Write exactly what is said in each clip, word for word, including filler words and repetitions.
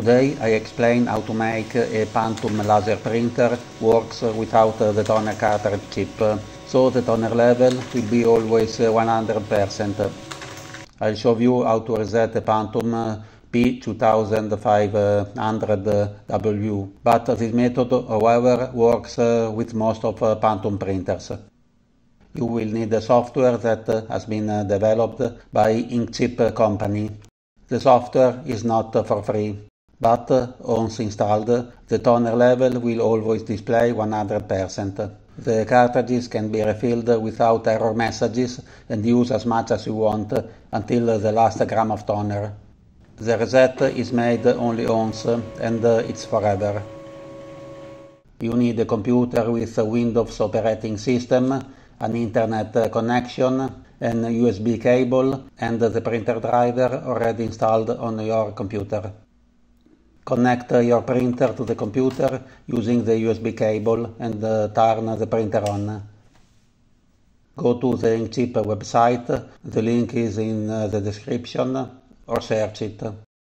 Today I explain how to make a Pantum laser printer works without the toner cartridge chip, so the toner level will be always one hundred percent. I'll show you how to reset the Pantum P twenty-five hundred W, but this method, however, works with most of Pantum printers. You will need a software that has been developed by INKCHIP company. The software is not for free, but once installed, the toner level will always display one hundred percent. The cartridges can be refilled without error messages and use as much as you want until the last gram of toner. The reset is made only once and it's forever. You need a computer with a Windows operating system, an internet connection, an U S B cable and the printer driver already installed on your computer. Connect your printer to the computer using the U S B cable and turn the printer on. Go to the INKCHIP website, the link is in the description, or search it.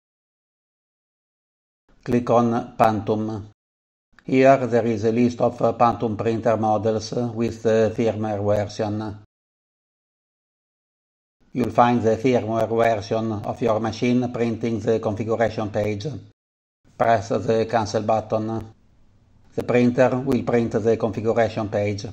Click on Pantum. Here there is a list of Pantum printer models with the firmware version. You'll find the firmware version of your machine printing the configuration page. Press the cancel button. The printer will print the configuration page.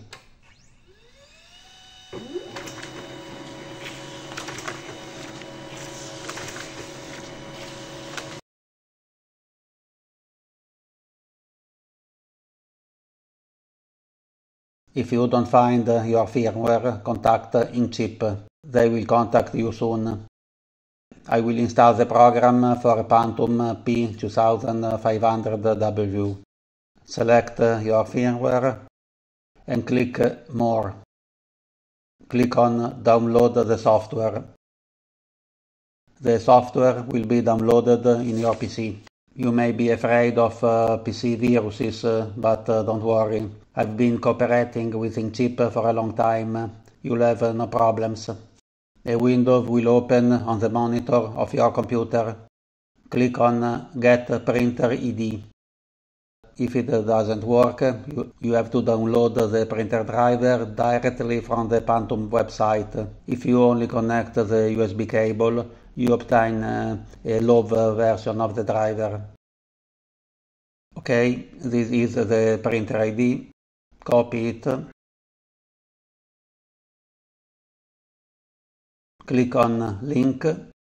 If you don't find your firmware, contact INKCHIP. They will contact you soon. I will install the program for Pantum P twenty-five hundred W. Select your firmware and click More. Click on Download the software. The software will be downloaded in your P C. You may be afraid of uh, P C viruses, uh, but uh, don't worry. I've been cooperating with INKCHIP for a long time. You'll have uh, no problems. A window will open on the monitor of your computer. Click on Get Printer I D. If it doesn't work, you, you have to download the printer driver directly from the Pantum website. If you only connect the U S B cable, you obtain uh, a low version of the driver. Okay, this is the printer I D. Copy it. Click on Link.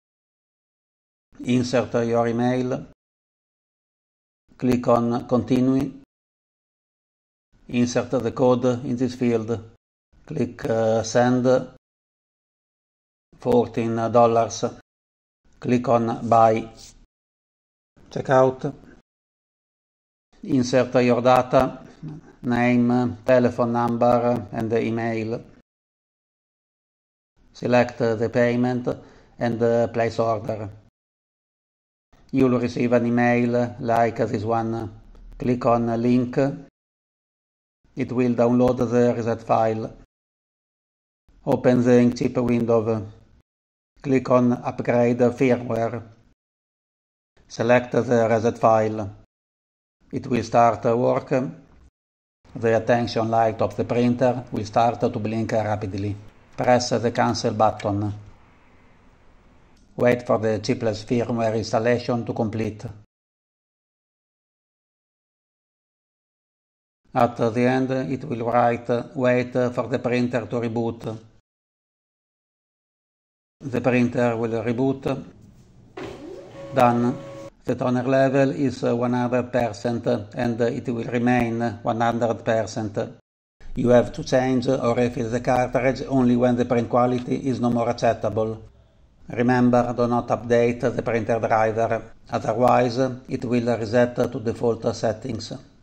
Insert your email. Click on Continue. Insert the code in this field. Click uh, Send. fourteen dollars. Click on Buy. Checkout. Insert your data, name, telephone number and email. Select the payment and place order. You'll receive an email like this one. Click on Link. It will download the reset file. Open the INKCHIP window. Click on Upgrade Firmware. Select the reset file. It will start work. The attention light of the printer will start to blink rapidly. Press the cancel button. Wait for the Chipless firmware installation to complete. At the end, it will write, wait for the printer to reboot. The printer will reboot. Done. The toner level is one hundred percent and it will remain one hundred percent. You have to change or refill the cartridge only when the print quality is no more acceptable. Remember, do not update the printer driver, otherwise it will reset to default settings.